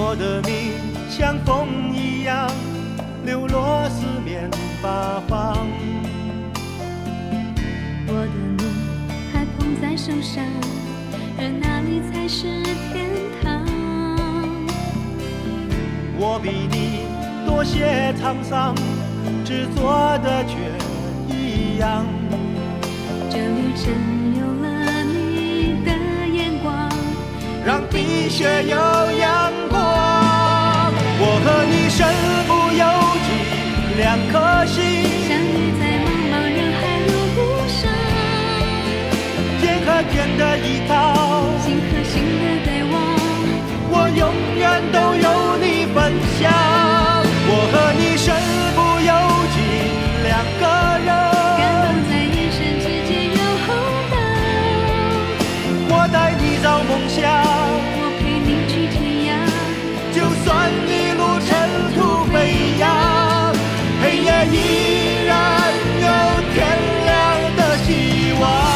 我的命像风一样流落四面八方， 我的命还捧在手上，而哪里才是天堂？ 我比你多些沧桑，执着的却一样。 这旅程有了你的眼光， 让碧血有阳光。我和你身不由己，两颗心相遇在茫茫人海路上， 肩和肩的依靠， 心和心的对望， 我永远都有你分享。我和你身不由己，两个人感动在眼神之间有厚道。 我带你找梦想， 我陪你去天涯， 就算一路尘土飞扬，黑夜依然有天亮的希望。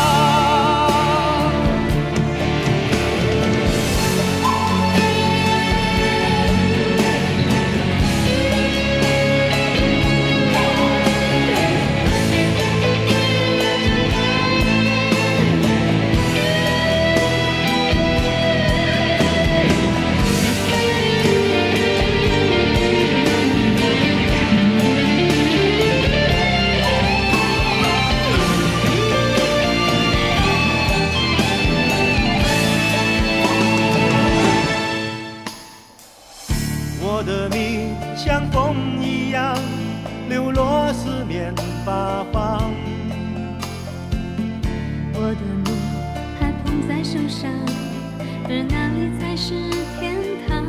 我的命像风一样流落四面八方， 我的命还捧在手上，而哪里才是天堂？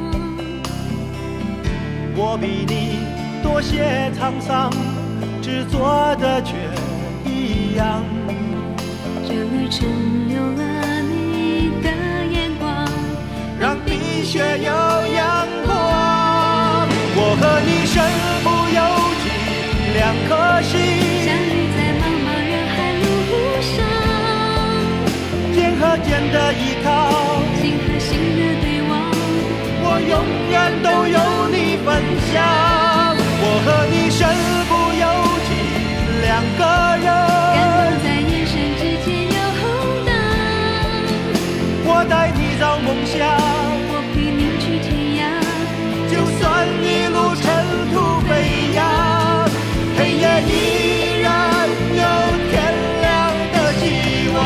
我比你多些沧桑，执着的却一样。 这旅程有了你的眼光， 让碧血有阳光。我和你身不由己，两颗心相遇在茫茫人海路上， 肩和肩的依靠， 心和心的对望， 我永远都有你分享。我和你身不由己，两个感动人在眼神之间有厚道。 我带你找梦想， 我陪你去天涯， 就算一路尘土飞扬，黑夜依然有天亮的希望。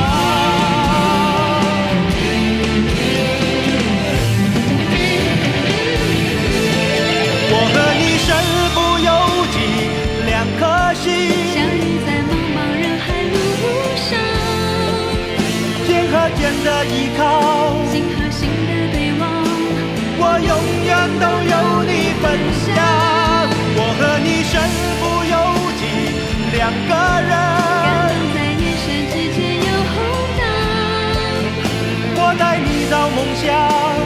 我和你身不由己，两颗心相遇在茫茫人海路上， 肩和肩的依靠， 心和心的对望， 我永远都有你分享。我和你身不由己，两个感人， 动在眼神之间有厚道。 我带你找梦想，